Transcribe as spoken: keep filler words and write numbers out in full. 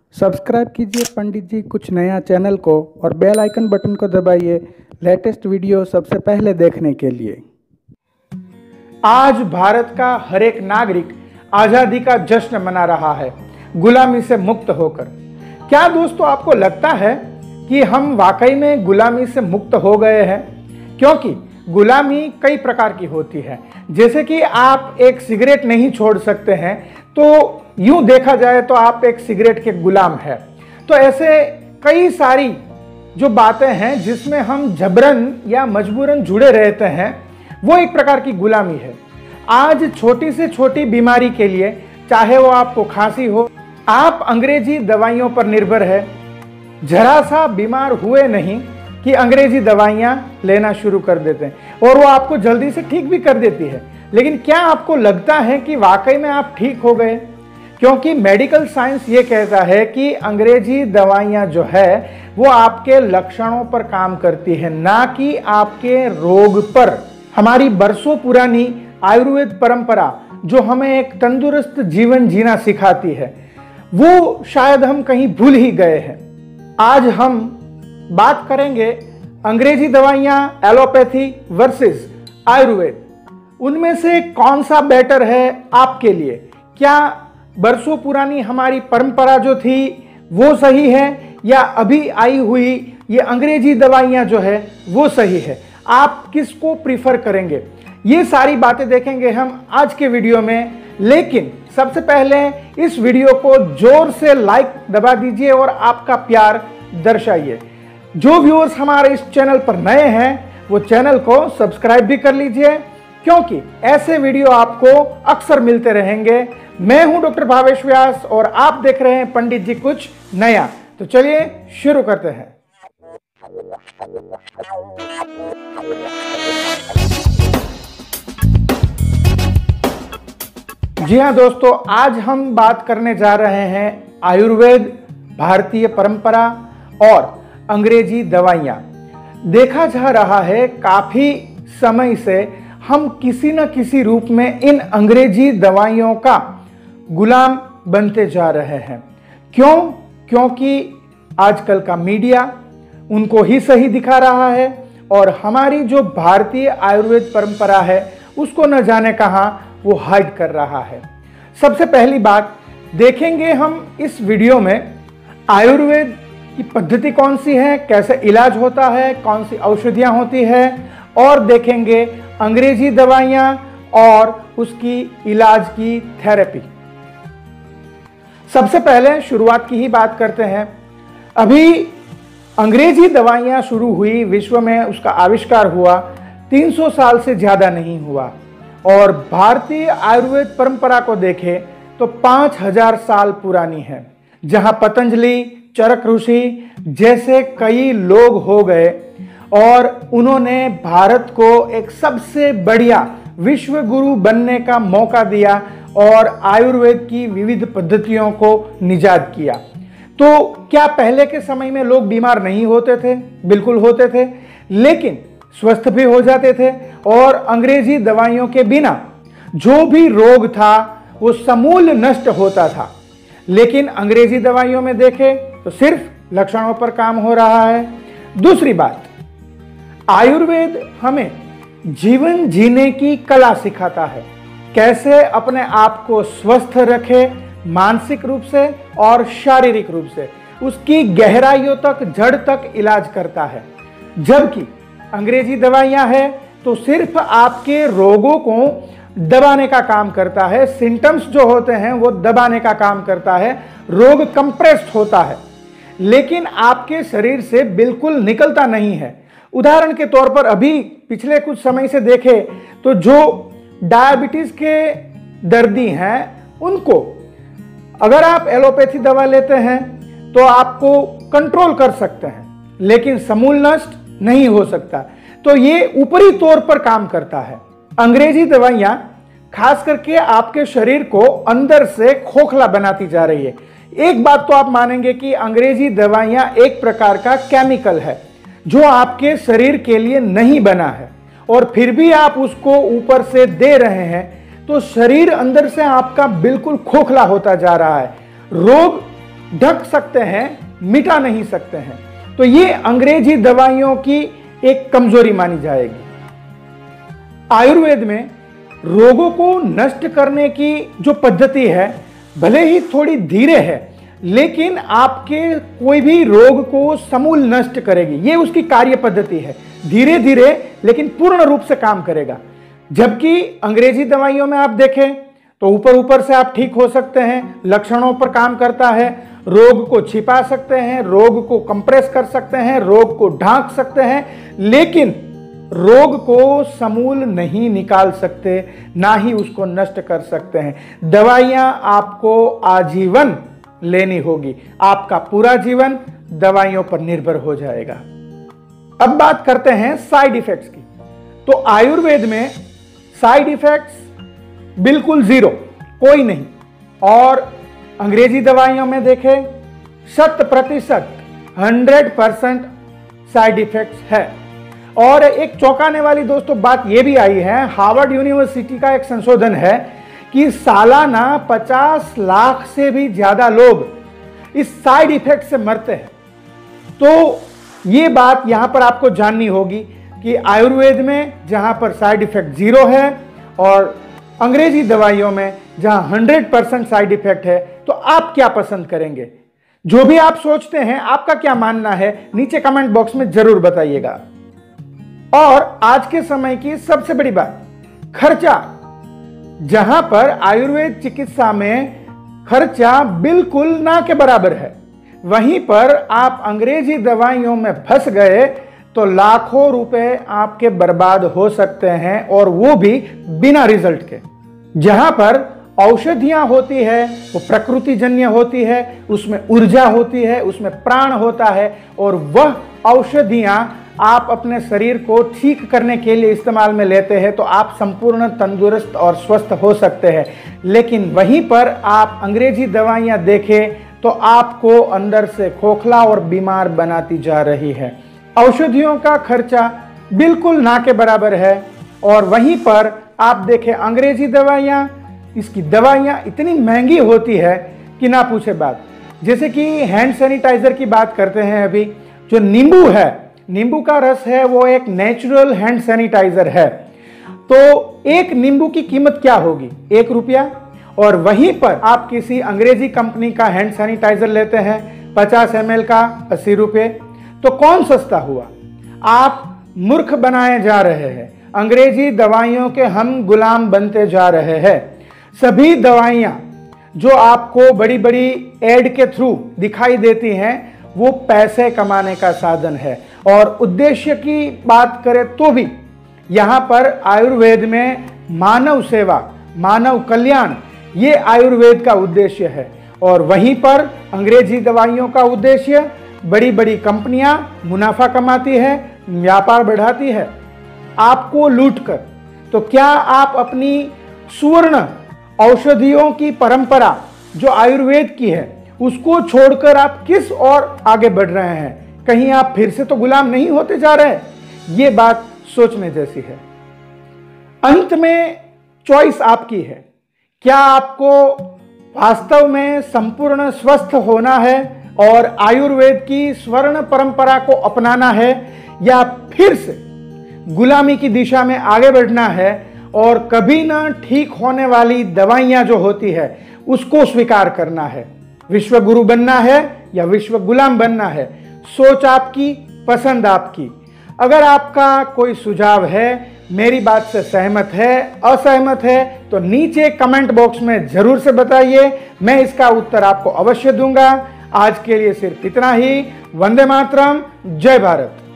Subscribe कीजिए पंडित जी कुछ नया चैनल को और बेल आइकन बटन को दबाइए लेटेस्ट वीडियो सबसे पहले देखने के लिए। आज भारत का हर एक नागरिक आजादी का जश्न मना रहा है गुलामी से मुक्त होकर। क्या दोस्तों आपको लगता है कि हम वाकई में गुलामी से मुक्त हो गए हैं? क्योंकि गुलामी कई प्रकार की होती है। जैसे कि आप एक सिगरेट नहीं छोड़ सकते हैं तो यूं देखा जाए तो आप एक सिगरेट के गुलाम हैं। तो ऐसे कई सारी जो बातें हैं जिसमें हम जबरन या मजबूरन जुड़े रहते हैं, वो एक प्रकार की गुलामी है। आज छोटी से छोटी बीमारी के लिए, चाहे वो आपको खांसी हो, आप अंग्रेजी दवाइयों पर निर्भर है। जरा सा बीमार हुए नहीं कि अंग्रेजी दवाइयां लेना शुरू कर देते हैं और वो आपको जल्दी से ठीक भी कर देती है। लेकिन क्या आपको लगता है कि वाकई में आप ठीक हो गए? क्योंकि मेडिकल साइंस ये कहता है कि अंग्रेजी दवाइयां जो है वो आपके लक्षणों पर काम करती है, ना कि आपके रोग पर। हमारी बरसों पुरानी आयुर्वेद परंपरा जो हमें एक तंदुरुस्त जीवन जीना सिखाती है, वो शायद हम कहीं भूल ही गए हैं। आज हम बात करेंगे अंग्रेजी दवाइयां, एलोपैथी वर्सेस आयुर्वेद। उनमें से कौन सा बेटर है आपके लिए? क्या बरसों पुरानी हमारी परंपरा जो थी वो सही है, या अभी आई हुई ये अंग्रेजी दवाइयां जो है वो सही है? आप किसको प्रीफर करेंगे? ये सारी बातें देखेंगे हम आज के वीडियो में। लेकिन सबसे पहले इस वीडियो को जोर से लाइक दबा दीजिए और आपका प्यार दर्शाइए। जो व्यूअर्स हमारे इस चैनल पर नए हैं वो चैनल को सब्सक्राइब भी कर लीजिए, क्योंकि ऐसे वीडियो आपको अक्सर मिलते रहेंगे। मैं हूं डॉक्टर भावेश व्यास और आप देख रहे हैं पंडित जी कुछ नया। तो चलिए शुरू करते हैं। जी हां दोस्तों, आज हम बात करने जा रहे हैं आयुर्वेद, भारतीय परंपरा और अंग्रेजी दवाइयां। देखा जा रहा है काफी समय से हम किसी न किसी रूप में इन अंग्रेजी दवाइयों का गुलाम बनते जा रहे हैं। क्यों? क्योंकि आजकल का मीडिया उनको ही सही दिखा रहा है और हमारी जो भारतीय आयुर्वेद परंपरा है उसको न जाने कहां वो हाइड कर रहा है। सबसे पहली बात देखेंगे हम इस वीडियो में, आयुर्वेद की पद्धति कौन सी है, कैसे इलाज होता है, कौन सी औषधियां होती है, और देखेंगे अंग्रेजी दवाइयां और उसकी इलाज की थेरेपी। सबसे पहले शुरुआत की ही बात करते हैं। अभी अंग्रेजी दवाइयां शुरू हुई, विश्व में उसका आविष्कार हुआ तीन सौ साल से ज्यादा नहीं हुआ, और भारतीय आयुर्वेद परंपरा को देखें तो पांच हजार साल पुरानी है, जहां पतंजलि, चरक ऋषि जैसे कई लोग हो गए और उन्होंने भारत को एक सबसे बढ़िया विश्व गुरु बनने का मौका दिया और आयुर्वेद की विविध पद्धतियों को निजात किया। तो क्या पहले के समय में लोग बीमार नहीं होते थे? बिल्कुल होते थे, लेकिन स्वस्थ भी हो जाते थे। और अंग्रेजी दवाइयों के बिना जो भी रोग था वो समूल नष्ट होता था। लेकिन अंग्रेजी दवाइयों में देखें तो सिर्फ लक्षणों पर काम हो रहा है। दूसरी बात, आयुर्वेद हमें जीवन जीने की कला सिखाता है, कैसे अपने आप को स्वस्थ रखे, मानसिक रूप से और शारीरिक रूप से। उसकी गहराइयों तक, जड़ तक इलाज करता है। जबकि अंग्रेजी दवाइयां हैं तो सिर्फ आपके रोगों को दबाने का काम करता है, सिम्टम्स जो होते हैं वो दबाने का काम करता है, रोग कंप्रेस्ड होता है, लेकिन आपके शरीर से बिल्कुल निकलता नहीं है। उदाहरण के तौर पर अभी पिछले कुछ समय से देखें तो जो डायबिटीज के दर्दी हैं उनको अगर आप एलोपैथी दवा लेते हैं तो आपको कंट्रोल कर सकते हैं, लेकिन समूल नष्ट नहीं हो सकता। तो ये ऊपरी तौर पर काम करता है। अंग्रेजी दवाइयां खास करके आपके शरीर को अंदर से खोखला बनाती जा रही है। एक बात तो आप मानेंगे कि अंग्रेजी दवाइयां एक प्रकार का केमिकल है जो आपके शरीर के लिए नहीं बना है, और फिर भी आप उसको ऊपर से दे रहे हैं, तो शरीर अंदर से आपका बिल्कुल खोखला होता जा रहा है। रोग ढक सकते हैं, मिटा नहीं सकते हैं। तो ये अंग्रेजी दवाइयों की एक कमजोरी मानी जाएगी। आयुर्वेद में रोगों को नष्ट करने की जो पद्धति है भले ही थोड़ी धीरे है, लेकिन आपके कोई भी रोग को समूल नष्ट करेगी। ये उसकी कार्य पद्धति है, धीरे धीरे लेकिन पूर्ण रूप से काम करेगा। जबकि अंग्रेजी दवाइयों में आप देखें तो ऊपर ऊपर से आप ठीक हो सकते हैं, लक्षणों पर काम करता है, रोग को छिपा सकते हैं, रोग को कंप्रेस कर सकते हैं, रोग को ढांक सकते हैं, लेकिन रोग को समूल नहीं निकाल सकते, ना ही उसको नष्ट कर सकते हैं। दवाइयां आपको आजीवन लेनी होगी, आपका पूरा जीवन दवाइयों पर निर्भर हो जाएगा। अब बात करते हैं साइड इफेक्ट्स की। तो आयुर्वेद में साइड इफेक्ट्स बिल्कुल जीरो, कोई नहीं। और अंग्रेजी दवाइयों में देखें शत प्रतिशत हंड्रेड परसेंट साइड इफेक्ट्स है। और एक चौंकाने वाली दोस्तों बात यह भी आई है, हार्वर्ड यूनिवर्सिटी का एक संशोधन है कि सालाना पचास लाख से भी ज्यादा लोग इस साइड इफेक्ट से मरते हैं। तो ये बात यहां पर आपको जाननी होगी कि आयुर्वेद में जहां पर साइड इफेक्ट जीरो है और अंग्रेजी दवाइयों में जहां हंड्रेड परसेंट साइड इफेक्ट है, तो आप क्या पसंद करेंगे? जो भी आप सोचते हैं, आपका क्या मानना है, नीचे कमेंट बॉक्स में जरूर बताइएगा। और आज के समय की सबसे बड़ी बात, खर्चा। जहां पर आयुर्वेद चिकित्सा में खर्चा बिल्कुल ना के बराबर है, वहीं पर आप अंग्रेजी दवाइयों में फंस गए तो लाखों रुपए आपके बर्बाद हो सकते हैं, और वो भी बिना रिजल्ट के। जहां पर औषधियां होती है वो प्रकृति जन्य होती है, उसमें ऊर्जा होती है, उसमें प्राण होता है, और वह औषधियां आप अपने शरीर को ठीक करने के लिए इस्तेमाल में लेते हैं तो आप संपूर्ण तंदुरुस्त और स्वस्थ हो सकते हैं। लेकिन वहीं पर आप अंग्रेजी दवाइयां देखें तो आपको अंदर से खोखला और बीमार बनाती जा रही है। औषधियों का खर्चा बिल्कुल ना के बराबर है, और वहीं पर आप देखें अंग्रेजी दवाइयां, इसकी दवाइयां इतनी महंगी होती है कि ना पूछे बात। जैसे कि हैंड सैनिटाइजर की बात करते हैं, अभी जो नींबू है, नींबू का रस है, वो एक नेचुरल हैंड सैनिटाइजर है। तो एक नींबू की कीमत क्या होगी? एक रुपया। और वहीं पर आप किसी अंग्रेजी कंपनी का हैंड सैनिटाइजर लेते हैं पचास एम एल का अस्सी रुपये। तो कौन सस्ता हुआ? आप मूर्ख बनाए जा रहे हैं, अंग्रेजी दवाइयों के हम गुलाम बनते जा रहे हैं। सभी दवाइयां जो आपको बड़ी बड़ी एड के थ्रू दिखाई देती हैं वो पैसे कमाने का साधन है। और उद्देश्य की बात करें तो भी यहाँ पर आयुर्वेद में मानव सेवा, मानव कल्याण, ये आयुर्वेद का उद्देश्य है। और वहीं पर अंग्रेजी दवाइयों का उद्देश्य, बड़ी बड़ी कंपनियां मुनाफा कमाती है, व्यापार बढ़ाती है आपको लूटकर। तो क्या आप अपनी सुवर्ण औषधियों की परंपरा जो आयुर्वेद की है उसको छोड़कर आप किस और आगे बढ़ रहे हैं? कहीं आप फिर से तो गुलाम नहीं होते जा रहे? ये बात सोचने जैसी है। अंत में चॉइस आपकी है। क्या आपको वास्तव में संपूर्ण स्वस्थ होना है और आयुर्वेद की स्वर्ण परंपरा को अपनाना है, या फिर से गुलामी की दिशा में आगे बढ़ना है और कभी ना ठीक होने वाली दवाइयां जो होती है उसको स्वीकार करना है? विश्व गुरु बनना है या विश्व गुलाम बनना है? सोच आपकी, पसंद आपकी। अगर आपका कोई सुझाव है, मेरी बात से सहमत है, असहमत है, तो नीचे कमेंट बॉक्स में जरूर से बताइए, मैं इसका उत्तर आपको अवश्य दूंगा। आज के लिए सिर्फ इतना ही। वंदे मातरम, जय भारत।